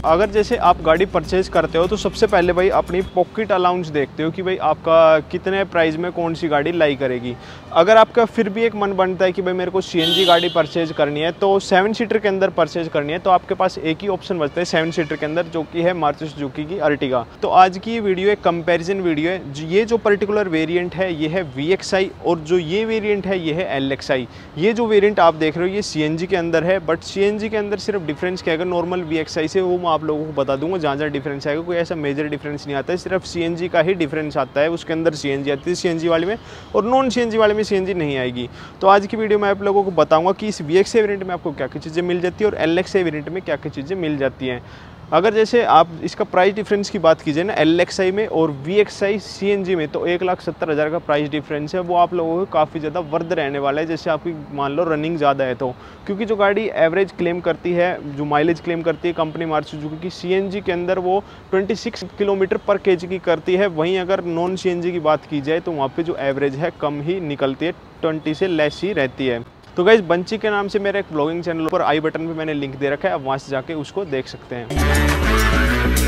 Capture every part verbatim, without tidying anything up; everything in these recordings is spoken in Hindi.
अगर जैसे आप गाड़ी परचेज करते हो तो सबसे पहले भाई अपनी पॉकेट अलाउंस देखते हो कि भाई आपका कितने प्राइस में कौन सी गाड़ी लाई करेगी। अगर आपका फिर भी एक मन बनता है कि भाई मेरे को सीएनजी गाड़ी परचेज करनी है, तो सेवन सीटर के अंदर परचेज करनी है, तो आपके पास एक ही ऑप्शन बचता है सेवन सीटर के अंदर, जो कि है मारुति सुजुकी की अर्टिगा। तो आज की वीडियो एक कंपैरिजन वीडियो है। ये जो पर्टिकुलर वेरिएंट है ये है वी एक्स आई, और जो ये वेरिएंट है ये है एल एक्स आई। ये जो वेरिएंट आप देख रहे हो ये सीएनजी के अंदर है, बट सीएनजी के अंदर सिर्फ डिफरेंस क्या है नॉर्मल वी एक्स आई से, वो मैं आप लोगों को बता दूंगा। जहाँ जहाँ डिफरेंस आएगा कोई ऐसा मेजर डिफरेंस नहीं आता है, सिर्फ सीएनजी का ही डिफरेंस आता है। उसके अंदर सीएनजी आती है सीएनजी वाले में, और नॉन सीएनजी वाले में सीएनजी नहीं आएगी। तो आज की वीडियो में आप लोगों को बताऊंगा कि इस वी एक्स आई वेरिएंट में आपको क्या क्या चीज़ें मिल जाती है और एल एक्स आई वेरिएंट में क्या क्या चीज़ें मिल जाती हैं। अगर जैसे आप इसका प्राइस डिफरेंस की बात कीजिए ना एल एक्स आई में और वी एक्स आई सीएनजी में, तो एक लाख सत्तर हज़ार का प्राइस डिफरेंस है। वो आप लोगों को काफ़ी ज़्यादा वर्थ रहने वाला है, जैसे आपकी मान लो रनिंग ज़्यादा है तो, क्योंकि जो गाड़ी एवरेज क्लेम करती है, जो माइलेज क्लेम करती है कंपनी मारुति सुजुकी की सीएनजी के अंदर, वो छब्बीस किलोमीटर पर केजी की करती है। वहीं अगर नॉन सीएनजी की बात की जाए तो वहाँ पर जो एवरेज है कम ही निकलती है, ट्वेंटी से लेस ही रहती है। तो गाइस बंची के नाम से मेरा एक ब्लॉगिंग चैनल पर आई बटन पे मैंने लिंक दे रखा है, आप वहाँ से जाके उसको देख सकते हैं।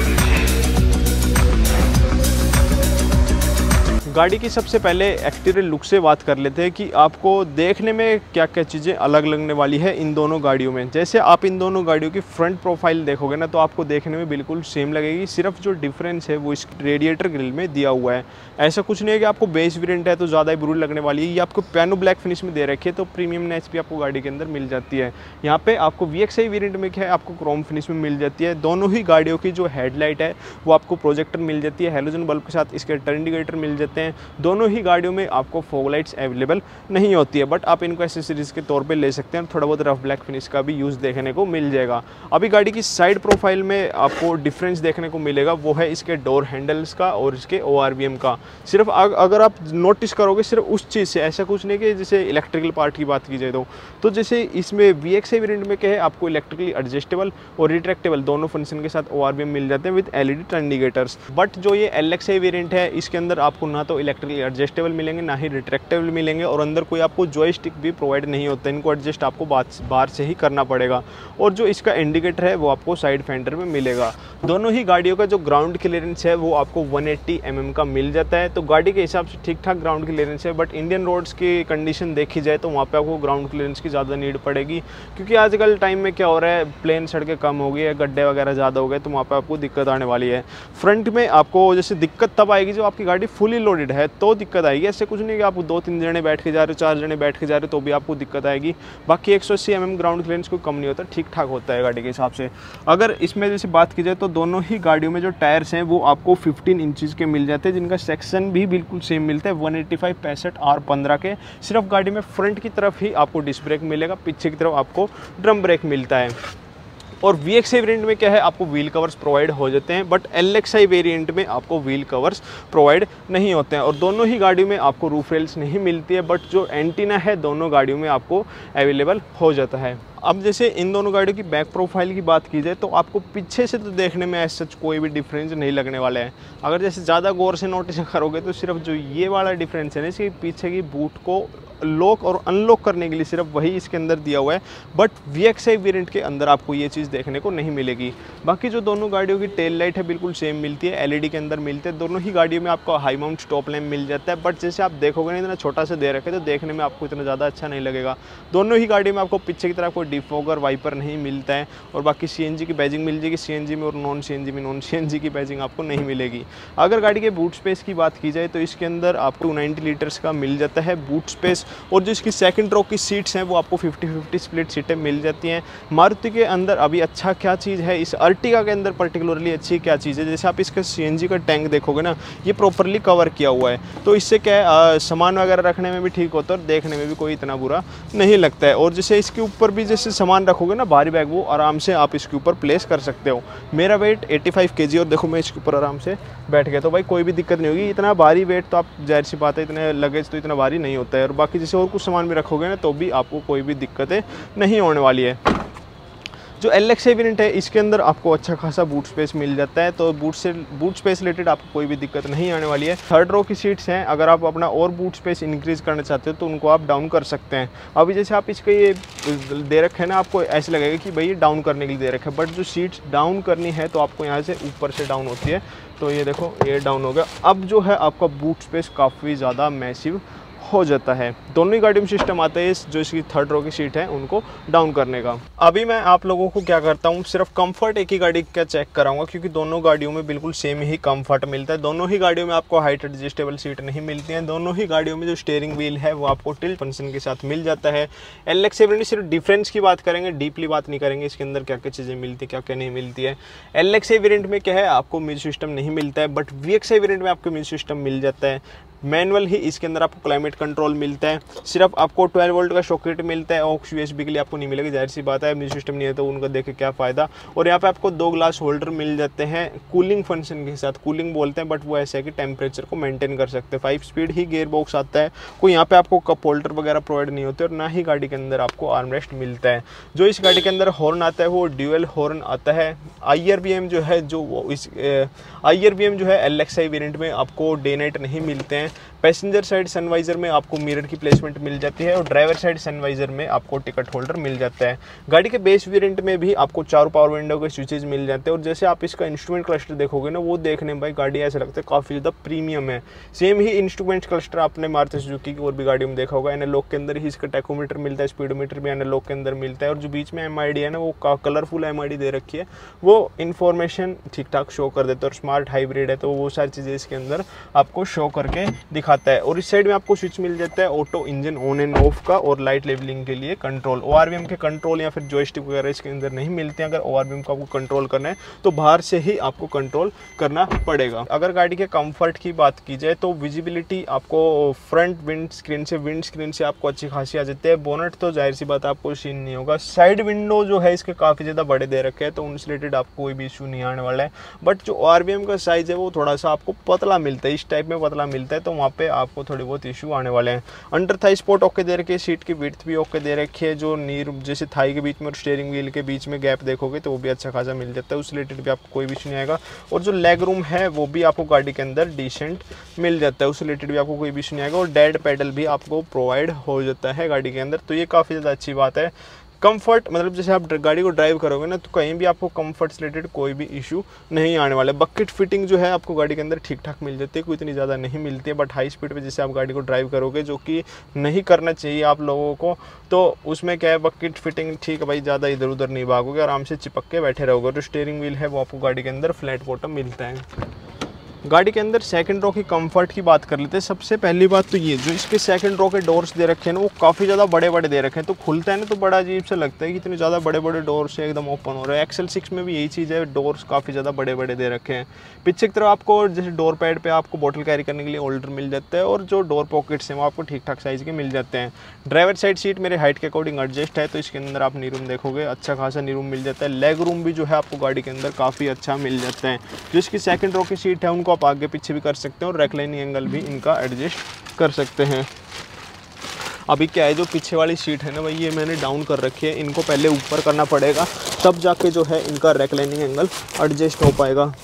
गाड़ी की सबसे पहले एक्सटीरियर लुक से बात कर लेते हैं कि आपको देखने में क्या क्या चीज़ें अलग लगने वाली है इन दोनों गाड़ियों में। जैसे आप इन दोनों गाड़ियों की फ्रंट प्रोफाइल देखोगे ना, तो आपको देखने में बिल्कुल सेम लगेगी, सिर्फ जो डिफरेंस है वो इस रेडिएटर ग्रिल में दिया हुआ है। ऐसा कुछ नहीं है कि आपको बेस वेरिएंट है तो ज़्यादा ही बुरी लगने वाली है। ये आपको पियानो ब्लैक फिनिश में दे रखी है, तो प्रीमियमनेस भी आपको गाड़ी के अंदर मिल जाती है। यहाँ पे आपको वी एक्स आई वेरिएंट में क्या है, आपको क्रोम फिनिश में मिल जाती है। दोनों ही गाड़ियों की जो हेडलाइट है वो आपको प्रोजेक्टर मिल जाती है, हेलोजन बल्ब के साथ इसके टर्न इंडिकेटर मिल जाते हैं। दोनों ही गाड़ियों में आपको फॉग लाइट्स अवेलेबल नहीं होती है, बट आप इनको एसेसरीज के तौर पे ले सकते हैं। थोड़ा बहुत रफ ब्लैक फिनिश का भी यूज़ देखने को मिल जाएगा। अभी गाड़ी की साइड प्रोफाइल में आपको डिफरेंस देखने को मिलेगा, वो है इसके डोर हैंडल्स का और इसके ओ आर वी एम का। सिर्फ अगर आप नोटिस करोगे सिर्फ उस चीज़ से, ऐसा कुछ नहीं कि जैसे इलेक्ट्रिकल पार्ट की बात की जाए तो तो जैसे इसमें वी एक्स आई वेरिएंट में क्या है, आपको इलेक्ट्रिकली एडजस्टेबल और रिट्रैक्टेबल दोनों फंक्शन के साथ ओ आर वी एम मिल जाते हैं with L E D turn indicators. But जो ये एल एक्स आई वेरिएंट है इसके अंदर आपको ना तो इलेक्ट्रिकली एडजस्टेबल मिलेंगे ना ही रिट्रैक्टेबल मिलेंगे, और अंदर कोई आपको जॉयस्टिक भी प्रोवाइड नहीं होता है। इनको एडजस्ट आपको बाहर से ही करना पड़ेगा। और जो इसका इंडिकेटर है वो आपको साइड फेंडर में मिलेगा। दोनों ही गाड़ियों का जो ग्राउंड क्लियरेंस है वो आपको वन एट्टी एम एम का मिल जाता है, तो गाड़ी के हिसाब से ठीक ठाक ग्राउंड क्लियरेंस है। बट इंडियन रोड्स की कंडीशन देखी जाए तो वहाँ पे आपको ग्राउंड क्लियरेंस की ज़्यादा नीड पड़ेगी, क्योंकि आजकल टाइम में क्या हो रहा है, प्लेन सड़कें कम हो गई है, गड्ढे वगैरह ज़्यादा हो गए, तो वहाँ पे आपको दिक्कत आने वाली है। फ्रंट में आपको जैसे दिक्कत तब आएगी जब आपकी गाड़ी फुली लोडेड है, तो दिक्कत आएगी। ऐसे कुछ नहीं कि आप दो तीन जने बैठ के जा रहे हो, चार जने बैठ के जा रहे हो तो भी आपको दिक्कत आएगी। बाकी एक सौ अस्सी एम एम ग्राउंड क्लियरेंस कोई कम नहीं होता, ठीक ठाक होता है गाड़ी के हिसाब से। अगर इसमें जैसे बात की जाए तो दोनों ही गाड़ियों में जो टायर्स हैं वो आपको फिफ्टीन इंचज़ के मिल जाते हैं, जिनका सेक्शन भी बिल्कुल सेम मिलता है वन एट्टी फाइव पैंसठ आर पंद्रह के। सिर्फ गाड़ी में फ्रंट की तरफ ही आपको डिस्क ब्रेक मिलेगा, पीछे की तरफ आपको ड्रम ब्रेक मिलता है। और वी एक्स आई वेरिएंट में क्या है, आपको व्हील कवर्स प्रोवाइड हो जाते हैं, but L X I variant में आपको व्हील कवर्स प्रोवाइड नहीं होते हैं। और दोनों ही गाड़ियों में आपको रूफ रेल्स नहीं मिलती है, बट जो एंटीना है दोनों गाड़ियों में आपको अवेलेबल हो जाता है। अब जैसे इन दोनों गाड़ियों की बैक प्रोफाइल की बात की जाए तो आपको पीछे से तो देखने में ऐसा कोई भी डिफरेंस नहीं लगने वाला है। अगर जैसे ज़्यादा गौर से नोटिस करोगे तो सिर्फ जो ये वाला डिफरेंस है ना, इसके पीछे की बूट को लॉक और अनलॉक करने के लिए सिर्फ वही इसके अंदर दिया हुआ है, but V X I variant के अंदर आपको ये चीज़ देखने को नहीं मिलेगी। बाकी जो दोनों गाड़ियों की टेल लाइट है बिल्कुल सेम मिलती है, एल ई डी के अंदर मिलते हैं। दोनों ही गाड़ियों में आपको हाई माउंट स्टॉप लैम्प मिल जाता है, बट जैसे आप देखोगे ना इतना छोटा सा दे रखे तो देखने में आपको इतना ज़्यादा अच्छा नहीं लगेगा। दोनों ही गाड़ियों में आपको पीछे की तरफ कोई डिफॉगर वाइपर नहीं मिलता है, और बाकी सीएनजी की बैजिंग मिल जाएगी सीएनजी में, और नॉन सीएनजी में नॉन सीएनजी की बैजिंग आपको नहीं मिलेगी। अगर गाड़ी के बूट स्पेस की बात की जाए तो इसके अंदर आपको टू नाइंटी लीटर्स का मिल जाता है बूट स्पेस, और जो इसकी सेकंड रो की सीट्स हैं वो आपको फिफ्टी फिफ्टी स्प्लिट सीटें मिल जाती हैं। मारुति के अंदर अभी अच्छा क्या चीज़ है, इस अर्टिगा के अंदर पर्टिकुलरली अच्छी क्या चीज़ है, जैसे आप इसका सीएनजी का टैंक देखोगे ना, ये प्रॉपरली कवर किया हुआ है, तो इससे क्या है सामान वगैरह रखने में भी ठीक होता है और देखने में भी कोई इतना बुरा नहीं लगता है। और जैसे इसके ऊपर भी जैसे सामान रखोगे ना भारी बैग, वो आराम से आप इसके ऊपर प्लेस कर सकते हो। मेरा वेट पचासी केजी और देखो मैं इसके ऊपर आराम से बैठ गया, तो भाई कोई भी दिक्कत नहीं होगी। इतना भारी वेट तो आप जाहिर सी बात है, इतने लगेज तो इतना भारी नहीं होता है। और बाकी जैसे और कुछ सामान भी रखोगे ना तो भी आपको कोई भी दिक्कतें नहीं होने वाली है। जो एल एक्स आई वेरिएंट है इसके अंदर आपको अच्छा खासा बूट स्पेस मिल जाता है, तो बूट से बूट स्पेस रिलेटेड आपको कोई भी दिक्कत नहीं आने वाली है। थर्ड रो की सीट्स हैं, अगर आप अपना और बूट स्पेस इंक्रीज करना चाहते हो तो उनको आप डाउन कर सकते हैं। अभी जैसे आप इसके ये दे रखे हैं ना, आपको ऐसे लगेगा कि भाई ये डाउन करने के लिए दे रखे हैं, बट जो सीट्स डाउन करनी है तो आपको यहाँ से ऊपर से डाउन होती है। तो ये देखो ये डाउन हो गया। अब जो है आपका बूट स्पेस काफ़ी ज़्यादा मैसिव हो जाता है। दोनों ही गाड़ी में सिस्टम आता है जो इसकी थर्ड रो की सीट है उनको डाउन करने का। अभी मैं आप लोगों को क्या करता हूँ, सिर्फ कंफर्ट एक ही गाड़ी का चेक कराऊंगा, क्योंकि दोनों गाड़ियों में बिल्कुल सेम ही कंफर्ट मिलता है। दोनों ही गाड़ियों में आपको हाइट एडजस्टेबल सीट नहीं मिलती है। दोनों ही गाड़ियों में जो स्टीयरिंग व्हील है वो आपको टिल्ट फंक्शन के साथ मिल जाता है। एल एक्स वेरिएंट सिर्फ डिफरेंस की बात करेंगे, डीपली बात नहीं करेंगे इसके अंदर क्या क्या चीज़ें मिलती है क्या क्या नहीं मिलती है। एल एक्स वेरिएंट में क्या है, आपको म्यूजिक सिस्टम नहीं मिलता है, बट वी एक्स वेरिएंट में आपको म्यूजिक सिस्टम मिल जाता है। मैनुअल ही इसके अंदर आपको क्लाइमेट कंट्रोल मिलता है। सिर्फ आपको ट्वेल्व वोल्ट का सॉकेट मिलता है, ऑक्स यूएसबी के लिए आपको नहीं मिलेगा, जाहिर सी बात है, म्यूजिक सिस्टम नहीं है तो उनका देखे क्या फ़ायदा। और यहाँ पे आपको दो ग्लास होल्डर मिल जाते हैं कूलिंग फंक्शन के साथ। कूलिंग बोलते हैं बट वो ऐसा है कि टेम्परेचर को मेंटेन कर सकते हैं। फाइव स्पीड ही गियर बॉक्स आता है, कोई यहाँ पे आपको कप होल्डर वगैरह प्रोवाइड नहीं होते, और ना ही गाड़ी के अंदर आपको आर्मरेस्ट मिलता है। जो इस गाड़ी के अंदर हॉर्न आता है वो ड्यूअल हॉर्न आता है। आई आर वी एम जो है जो वो इस आई आर वी एम जो है एल एक्स आई वेरिएंट में आपको डे नाइट नहीं मिलते हैं। पैसेंजर साइड सनवाइजर में आपको मिरर की प्लेसमेंट मिल जाती है, और ड्राइवर साइड सनवाइजर में आपको टिकट होल्डर मिल जाता है। गाड़ी के बेस वेरिएंट में भी आपको चारों पावर विंडो के स्विचेज मिल जाते हैं। और जैसे आप इसका इंस्ट्रूमेंट क्लस्टर देखोगे ना, वो देखने में भाई गाड़ी ऐसा लगता है काफ़ी ज़्यादा प्रीमियम है। सेम ही इंस्ट्रूमेंट क्लस्टर आपने मारुति सुजुकी की और भी गाड़ियों में देखा होगा। एनालॉग के अंदर ही इसका टैकोमीटर मिलता है, स्पीडोमीटर भी एनालॉग के अंदर मिलता है, और जो बीच में एम आई डी है ना वो कलरफुल एम आई डी दे रखी है, वो इन्फॉर्मेशन ठीक ठाक शो कर देता है। और स्मार्ट हाइब्रिड है तो वो सारी चीज़ें इसके अंदर आपको शो करके दिखाता है। और इस साइड में आपको स्विच मिल जाता है auto engine on and off का, और लाइट लेवलिंग के लिए कंट्रोल। ओआरवीएम के कंट्रोल या फिर जॉयस्टिक वगैरह इसके अंदर नहीं मिलते हैं। अगर ओआरवीएम को आपको कंट्रोल करना है तो बाहर से ही आपको कंट्रोल करना पड़ेगा। अगर गाड़ी के कंफर्ट की बात की जाए तो विजिबिलिटी आपको फ्रंट विंड स्क्रीन से विंड स्क्रीन से आपको अच्छी खासी आ जाती है। बोनट तो जाहिर सी बात आपको सीन नहीं होगा। साइड विंडो जो है इसके काफ़ी ज़्यादा बड़े दे रखे हैं, तो उनसे रिलेटेड आपको कोई भी इशू नहीं आने वाला है। बट जो ओआरवीएम का साइज़ है वो थोड़ा सा आपको पतला मिलता है, इस टाइप में पतला मिलता है, तो वहाँ पे आपको थोड़ी बहुत इशू आने वाले हैं। अंडर थाई स्पॉट ओके दे रखी है, सीट की विड्थ भी ओके दे रखी है। जो नीर जैसे थाई के बीच में और स्टीयरिंग व्हील के बीच में गैप देखोगे तो वो भी अच्छा खासा मिल जाता है, उस रिलेटेड भी आपको कोई भी इशू नहीं आएगा। और जो लेग रूम है वो भी आपको गाड़ी के अंदर डिसेंट मिल जाता है, उस रिलेटेड भी आपको कोई भी इशू नहीं आएगा। और डेड पैडल भी आपको प्रोवाइड हो जाता है गाड़ी के अंदर, तो ये काफ़ी ज़्यादा अच्छी बात है। कंफर्ट मतलब जैसे आप गाड़ी को ड्राइव करोगे ना तो कहीं भी आपको कंफर्ट से रिलेटेड कोई भी इशू नहीं आने वाला है। बकेट फिटिंग जो है आपको गाड़ी के अंदर ठीक ठाक मिल जाती है, कोई इतनी ज़्यादा नहीं मिलती है। बट हाई स्पीड पे जैसे आप गाड़ी को ड्राइव करोगे, जो कि नहीं करना चाहिए आप लोगों को, तो उसमें क्या है बकेट फिटिंग ठीक है भाई, ज़्यादा इधर उधर नहीं भागोगे, आराम से चिपक के बैठे रहोगे। जो स्टीयरिंग व्हील है वो आपको गाड़ी के अंदर फ्लैट बॉटम मिलता है। गाड़ी के अंदर सेकंड रो की कंफर्ट की बात कर लेते हैं। सबसे पहली बात तो ये, जो इसके सेकंड रो के डोर्स दे रखे हैं ना वो काफ़ी ज़्यादा बड़े बड़े दे रखे हैं, तो खुलता है ना तो बड़ा अजीब सा लगता है कि इतने ज़्यादा बड़े बड़े डोर्स से एकदम ओपन हो रहे हैं। एक्सेल सिक्स में भी यही चीज़ है, डोर्स काफ़ी ज़्यादा बड़े बड़े दे रखे हैं। पीछे की तरफ आपको जैसे डोर पैड पे आपको बोतल कैरी करने के लिए होल्डर मिल जाता है, और जो डोर पॉकेट्स हैं वो आपको ठीक ठाक साइज़ के मिल जाते हैं। ड्राइवर साइड सीट मेरे हाइट के अकॉर्डिंग एडजस्ट है, तो इसके अंदर आप नी रूम देखोगे अच्छा खासा नी रूम मिल जाता है। लेग रूम भी जो है आपको गाड़ी के अंदर काफ़ी अच्छा मिल जाता है। जो इसकी सेकंड रो की सीट है उनको आप आगे पीछे भी कर सकते हैं, और रेक्लाइनिंग एंगल भी इनका एडजस्ट कर सकते हैं। अभी क्या है, जो पीछे वाली सीट है ना भाई, ये मैंने डाउन कर रखी है, इनको पहले ऊपर करना पड़ेगा तब जाके जो है इनका रेक्लाइनिंग एंगल एडजस्ट हो पाएगा।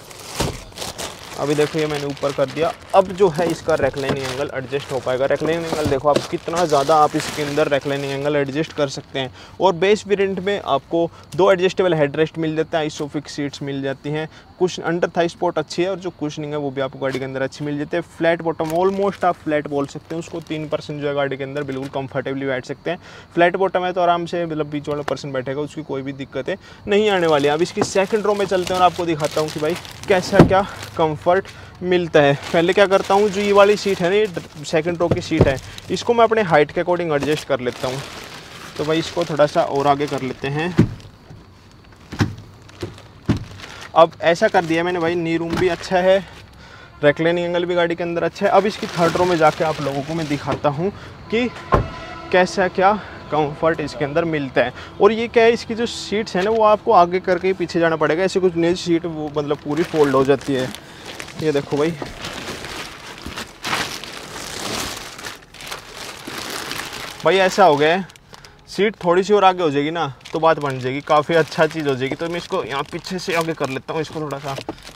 अभी देखो ये मैंने ऊपर कर दिया, अब जो है इसका रेक्लाइनिंग एंगल एडजस्ट हो पाएगा। रेक्लाइनिंग एंगल देखो आप कितना ज़्यादा आप इसके अंदर रेक्लाइनिंग एंगल एडजस्ट कर सकते हैं। और बेस वेरिएंट में आपको दो एडजस्टेबल हेडरेस्ट मिल जाता है, आइसोफिक्स सीट्स मिल जाती हैं, कुछ अंडर थाई स्पॉट अच्छी है, और जो कुशनिंग है वो भी आपको गाड़ी के अंदर अच्छी मिल जाती है। फ्लैट बॉटम ऑलमोस्ट आप फ्लैट बोल सकते हैं उसको, तीन परसेंट जो है गाड़ी के अंदर बिल्कुल कंफर्टेबली बैठ सकते हैं। फ्लैट बॉटम है तो आराम से मतलब बीच वाला पर्सन बैठेगा, उसकी कोई भी दिक्कतें नहीं आने वाली। अब इसकी सेकंड रो में चलते हैं और आपको दिखाता हूँ कि भाई कैसा क्या कंफर्ट मिलता है। पहले क्या करता हूँ, जो ये वाली सीट है ना, ये सेकंड रो की सीट है, इसको मैं अपने हाइट के अकॉर्डिंग एडजस्ट कर लेता हूँ। तो भाई इसको थोड़ा सा और आगे कर लेते हैं। अब ऐसा कर दिया मैंने भाई, नी रूम भी अच्छा है, रेक्लाइनिंग एंगल भी गाड़ी के अंदर अच्छा है। अब इसकी थर्ड रो में जाके आप लोगों को मैं दिखाता हूँ कि कैसा क्या कंफर्ट इसके अंदर मिलता है। और ये क्या है, इसकी जो सीट्स है ना वो आपको आगे करके ही पीछे जाना पड़ेगा, ऐसे कुछ नहीं सीट वो मतलब पूरी फोल्ड हो जाती है। ये देखो भाई, भाई ऐसा हो गया है, सीट थोड़ी सी और आगे हो जाएगी ना तो बात बन जाएगी, काफ़ी अच्छा चीज़ हो जाएगी। तो मैं इसको यहाँ पीछे से आगे कर लेता हूँ इसको थोड़ा सा।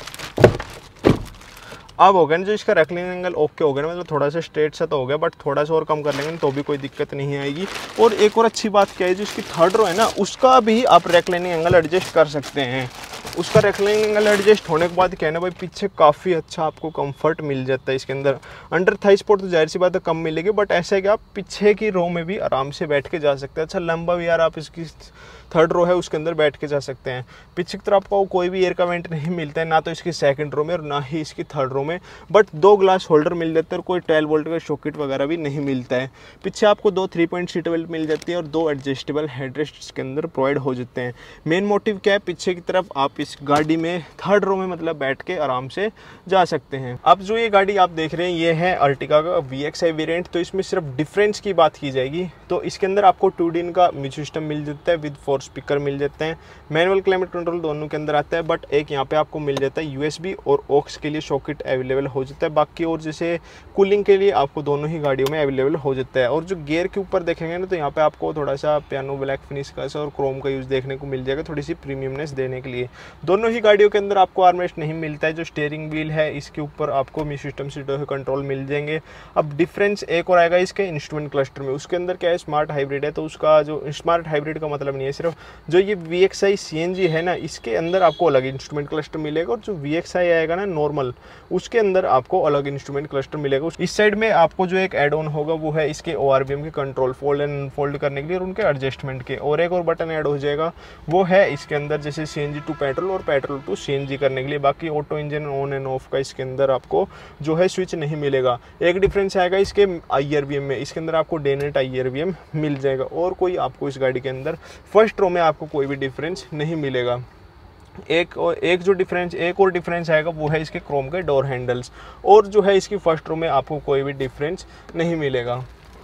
अब हो गया ना जो इसका रेक्लाइनिंग एंगल ओके हो गया ना, मतलब थोड़ा सा स्ट्रेट सा तो हो गया, बट थोड़ा सा और कम कर लेंगे तो भी कोई दिक्कत नहीं आएगी। और एक और अच्छी बात क्या है, जो इसकी थर्ड रो है ना उसका भी आप रेक्लाइनिंग एंगल एडजस्ट कर सकते हैं। उसका रेक्लाइनिंग एंगल एडजस्ट होने के बाद क्या है ना भाई, पीछे काफ़ी अच्छा आपको कंफर्ट मिल जाता है इसके अंदर। अंडर थाई सपोर्ट तो जाहिर सी बात है कम मिलेगी, बट ऐसा है कि आप पीछे की रो में भी आराम से बैठ के जा सकते हैं। अच्छा लंबा भी यार आप इसकी थर्ड रो है उसके अंदर बैठ के जा सकते हैं। पीछे की तरफ आपको कोई भी एयर का वेंट नहीं मिलता है, ना तो इसकी सेकंड रो में और ना ही इसकी थर्ड रो में, बट दो ग्लास होल्डर मिल जाते हैं और कोई ट्वेल्व वोल्ट का सॉकेट वगैरह भी नहीं मिलता है। पीछे आपको दो थ्री पॉइंट सीट बेल्ट मिल जाती है और दो एडजस्टेबल हेडरेस्ट इसके अंदर प्रोवाइड हो जाते हैं। मेन मोटिव क्या है, पीछे की तरफ आप इस गाड़ी में थर्ड रो में मतलब बैठ के आराम से जा सकते हैं। अब जो ये गाड़ी आप देख रहे हैं ये है अर्टिगा का वी एक्स आई वेरिएंट। तो इसमें सिर्फ डिफरेंस की बात की जाएगी तो इसके अंदर आपको टू डी इन का म्यूजिक सिस्टम मिल जाता है, विद फोर स्पीकर मिल जाते हैं, मैनुअल क्लाइमेट कंट्रोल दोनों के अंदर आता है, बट एक यहाँ पे आपको मिल जाता है यूएसबी और ऑक्स के लिए सॉकेट अवेलेबल हो जाता है। बाकी और जैसे कूलिंग के लिए आपको दोनों ही गाड़ियों में अवेलेबल हो जाता है। और जो गियर के ऊपर देखेंगे ना तो यहाँ पे आपको थोड़ा सा पियानो ब्लैक फिनिश का और क्रोम का यूज़ देखने को मिल जाएगा, थोड़ी सी प्रीमियमनेस देने के लिए। दोनों ही गाड़ियों के अंदर आपको आर्मरेस्ट नहीं मिलता है। जो स्टीयरिंग व्हील है इसके ऊपर आपको म्यूजिक सिस्टम से कंट्रोल मिल जाएंगे। अब डिफरेंस एक और आएगा इसके इंस्ट्रूमेंट क्लस्टर में। उसके अंदर क्या है, स्मार्ट हाइब्रिड है, तो उसका जो स्मार्ट हाइब्रिड का मतलब नहीं है सिर्फ जो ये V X I C N G है ना इसके अंदर आपको अलग इंस्ट्रूमेंट क्लस्टर मिलेगा, और जो वी एक्स आई आएगा ना नॉर्मल उसके अंदर आपको अलग इंस्ट्रूमेंट क्लस्टर मिलेगा। इस साइड में आपको जो एक एड ऑन होगा वो है इसके ओ आर वी एम के कंट्रोल फोल्ड एंड फोल्ड करने के लिए और उनके एडजस्टमेंट के, और एक और बटन ऐड हो जाएगा वो है इसके अंदर जैसे C N G to petrol और petrol to C N G करने के लिए। बाकी auto engine on and off का इसके अंदर आपको जो है स्विच नहीं मिलेगा। एक डिफरेंस आएगा इसके आई आर वी एम में, इसके अंदर आपको day night I R V M मिल जाएगा, और कोई आपको इस गाड़ी के अंदर फर्स्ट रो में आपको कोई भी डिफरेंस नहीं मिलेगा। एक और एक जो डिफरेंस एक और डिफरेंस आएगा वो है इसके क्रोम के डोर हैंडल्स, और जो है इसकी फर्स्ट रो में आपको कोई भी डिफरेंस नहीं मिलेगा।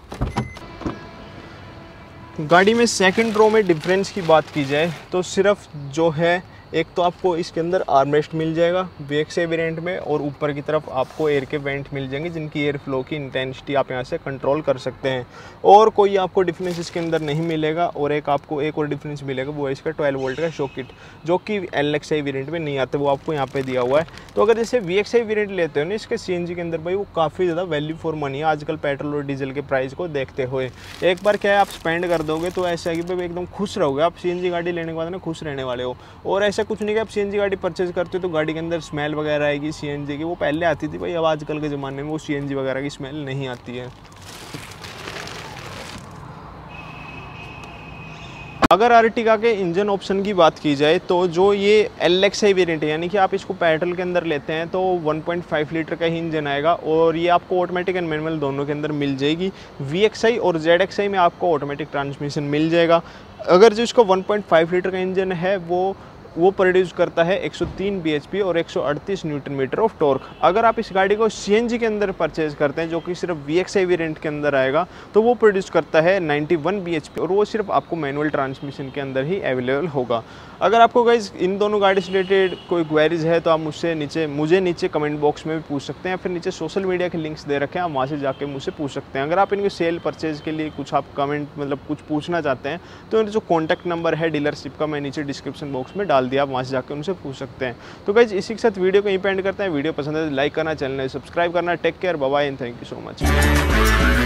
गाड़ी में सेकंड रो में डिफरेंस की बात की जाए तो सिर्फ जो है एक तो आपको इसके अंदर आर्मरेस्ट मिल जाएगा वी एक्स आई वेरिएंट में, और ऊपर की तरफ आपको एयर के वेंट मिल जाएंगे जिनकी एयर फ्लो की इंटेंसिटी आप यहाँ से कंट्रोल कर सकते हैं। और कोई आपको डिफरेंस इसके अंदर नहीं मिलेगा। और एक आपको एक और डिफरेंस मिलेगा वो है इसका ट्वेल्व वोल्ट का सॉकेट, जो कि एल एक्स आई वेरिएंट में नहीं आता, वो आपको यहाँ पे दिया हुआ है। तो अगर जैसे वी एक्स आई वेरिएंट लेते हो ना इसके सी एन जी के अंदर भाई वो काफ़ी ज़्यादा वैल्यू फॉर मनी है आजकल पेट्रोल और डीजल के प्राइस को देखते हुए। एक बार क्या है आप स्पेंड कर दोगे तो ऐसा है कि भाई एकदम खुश रहोगे, आप सी एन जी गाड़ी लेने के बाद ना खुश रहने वाले हो। और ऐसा कुछ नहीं कि आप सी एन जी गाड़ी परचेज करते हो तो गाड़ी के अंदर स्मेल वगैरह आएगी सी एन जी की, वो पहले आती थी भाई, अब आजकल के ज़माने में वो सी एन जी वगैरह की स्मेल नहीं आती है। अगर अर्टिगा के इंजन ऑप्शन की बात की जाए तो जो ये एल एक्स आई वेरिएंट है, यानी कि आप इसको पेट्रोल के अंदर लेते हैं तो वन पॉइंट फाइव लीटर का ही इंजन आएगा, और ये आपको ऑटोमेटिक एंड मैनुअल दोनों के अंदर मिल जाएगी। वी एक्स आई और जेड एक्स आई में आपको ऑटोमेटिक ट्रांसमिशन मिल जाएगा। अगर जो इसका वन पॉइंट फाइव लीटर का इंजन है वो वो प्रोड्यूस करता है एक सौ तीन बी एच पी और एक सौ अड़तीस न्यूटन मीटर ऑफ टॉर्क। अगर आप इस गाड़ी को सी एन जी के अंदर परचेज करते हैं जो कि सिर्फ वी एक्स आई वेरिएंट के अंदर आएगा तो वो प्रोड्यूस करता है इक्यानवे बी एच पी, और वो सिर्फ आपको मैनुअल ट्रांसमिशन के अंदर ही अवेलेबल होगा। अगर आपको गाइस इन दोनों गाड़ी से रिलेटेड कोई क्वेरीज है तो आप मुझसे नीचे मुझे नीचे कमेंट बॉक्स में भी पूछ सकते हैं, फिर नीचे सोशल मीडिया के लिंक्स दे रखे हैं, आप वहाँ से जाके मुझसे पूछ सकते हैं। अगर आप इनके सेल परचेज के लिए कुछ आप कमेंट मतलब कुछ पूछना चाहते हैं तो जो कॉन्टैक्ट नंबर है डीलरशिप का मैं नीचे डिस्क्रिप्शन बॉक्स में डाल दिया, आप वहाँ से जाकर उनसे पूछ सकते हैं। तो गाइस इसी के साथ वीडियो को यहीं पे एंड करते हैं। वीडियो पसंद है तो लाइक करना, चैनल सब्सक्राइब करना। Take care, bye bye and thank you so much.